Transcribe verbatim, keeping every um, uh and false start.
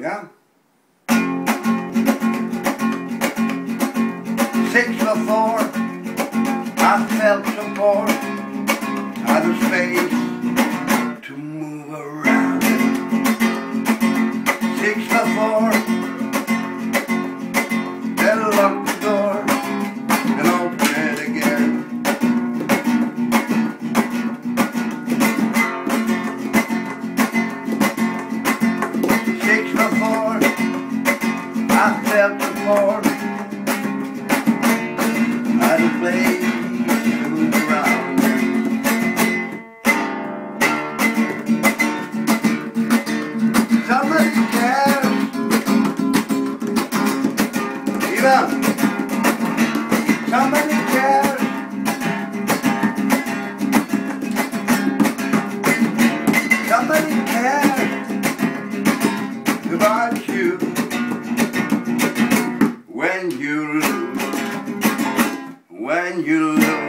Yeah? Six before, I felt support, had a space to move around. Six before, then lock the door and open it again. Six before, I felt support, had a place to move around. Somebody cares, even somebody cares. Somebody cares about you when you lose, when you lose.